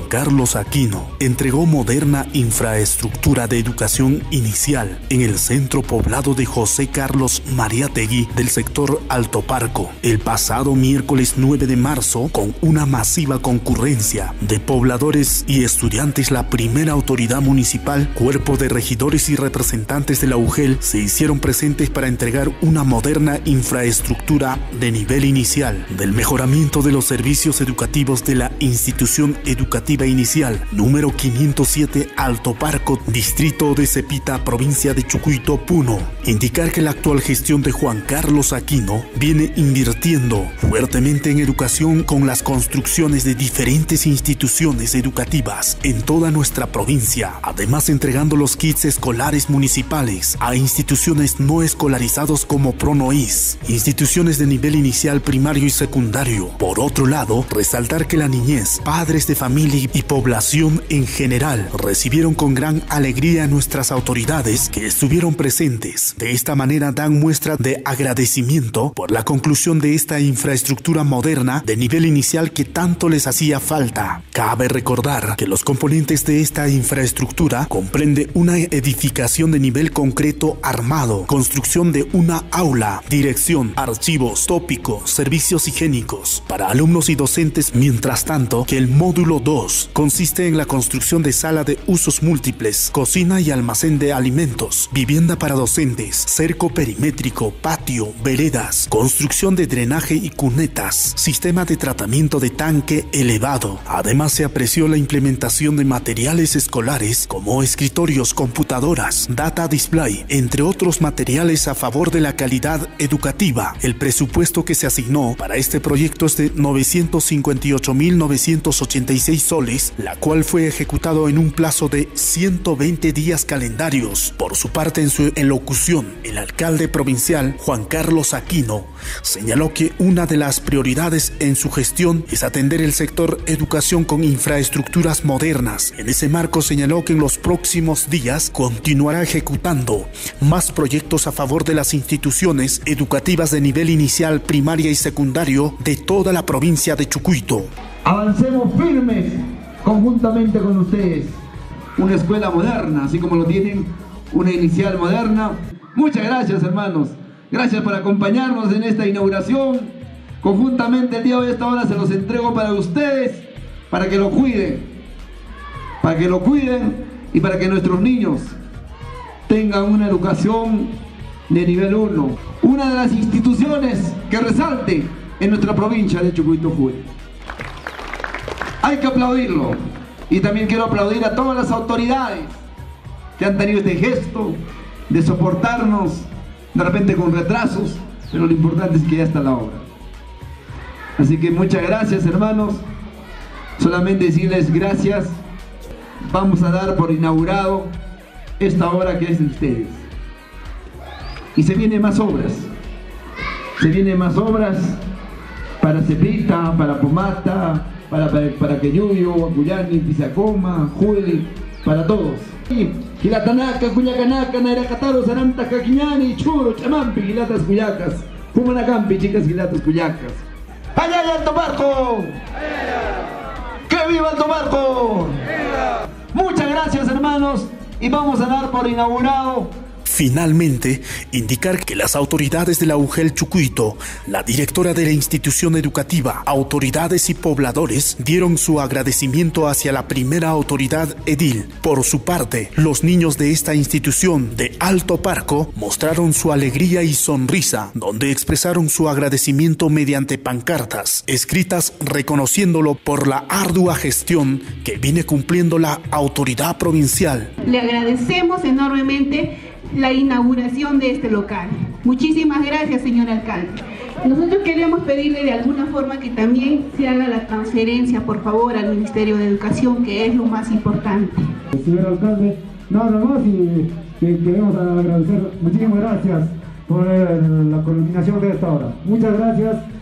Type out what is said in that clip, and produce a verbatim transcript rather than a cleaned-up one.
Carlos Aquino entregó moderna infraestructura de educación inicial en el centro poblado de José Carlos Mariátegui del sector Alto Parco el pasado miércoles nueve de marzo con una masiva concurrencia de pobladores y estudiantes. La primera autoridad municipal, cuerpo de regidores y representantes de la U G E L se hicieron presentes para entregar una moderna infraestructura de nivel inicial del mejoramiento de los servicios educativos de la institución educativa inicial número quinientos siete Alto Parco, distrito de Cepita, provincia de Chucuito, Puno. Indicar que la actual gestión de Juan Carlos Aquino viene invirtiendo fuertemente en educación con las construcciones de diferentes instituciones educativas en toda nuestra provincia, además entregando los kits escolares municipales a instituciones no escolarizados como PRONOIS, instituciones de nivel inicial, primario y secundario. Por otro lado, resaltar que la niñez, padres de familia y población en general recibieron con gran alegría a nuestras autoridades que estuvieron presentes. De esta manera dan muestra de agradecimiento por la conclusión de esta infraestructura moderna de nivel inicial que tanto les hacía falta. Cabe recordar que los componentes de esta infraestructura comprende una edificación de nivel concreto armado, construcción de una aula, dirección, archivos, tópicos, servicios higiénicos para alumnos y docentes, mientras tanto que el módulo dos consiste en la construcción de sala de usos múltiples, cocina y almacén de alimentos, vivienda para docentes, cerco perimétrico, patio, veredas, construcción de drenaje y cunetas, sistema de tratamiento de tanque elevado. Además se apreció la implementación de materiales escolares como escritorios, computadoras, data display, entre otros materiales a favor de la calidad educativa. El presupuesto que se asignó para este proyecto es de novecientos cincuenta y ocho mil novecientos ochenta y seis soles, la cual fue ejecutado en un plazo de ciento veinte días calendarios. Por su parte, en su elocución, el alcalde provincial Juan Carlos Aquino señaló que una de las prioridades en su gestión es atender el sector educación con infraestructuras modernas. En ese marco señaló que en los próximos días continuará ejecutando más proyectos a favor de las instituciones educativas de nivel inicial, primaria y secundario de toda la provincia de Chucuito. Avancemos firmes conjuntamente con ustedes. Una escuela moderna, así como lo tienen, una inicial moderna. Muchas gracias, hermanos. Gracias por acompañarnos en esta inauguración. Conjuntamente el día de hoy a esta hora se los entrego para ustedes, para que lo cuiden, para que lo cuiden y para que nuestros niños tengan una educación de nivel uno. Una de las instituciones que resalte en nuestra provincia de Chucuito Jujuy. Hay que aplaudirlo. Y también quiero aplaudir a todas las autoridades que han tenido este gesto de soportarnos, de repente con retrasos, pero lo importante es que ya está la obra. Así que muchas gracias, hermanos. Solamente decirles gracias. Vamos a dar por inaugurado esta obra que es de ustedes. Y se vienen más obras. Se vienen más obras para Cepita, para Pomata, para, para, para Queyuyo, Guayani, Pisacoma, Juli, para todos. Gilatanaka, Cuyacanaka, Nairacataro, Saranta, Caquiñani, Churo, Chamampi, Gilatas Cuyacas, Fumanacampi, chicas Gilatas Cuyacas. ¡Allá hay Alto Parco! ¡Que viva Alto Parco! Muchas gracias, hermanos, y vamos a dar por inaugurado. Finalmente, indicar que las autoridades de la U G E L Chucuito, la directora de la institución educativa, autoridades y pobladores dieron su agradecimiento hacia la primera autoridad edil. Por su parte, los niños de esta institución de Alto Parco mostraron su alegría y sonrisa, donde expresaron su agradecimiento mediante pancartas escritas reconociéndolo por la ardua gestión que viene cumpliendo la autoridad provincial. Le agradecemos enormemente la inauguración de este local. Muchísimas gracias, señor alcalde. Nosotros queríamos pedirle de alguna forma que también se haga la transferencia, por favor, al Ministerio de Educación, que es lo más importante. Señor alcalde, nada más y que queremos agradecer. Muchísimas gracias por la culminación de esta hora. Muchas gracias.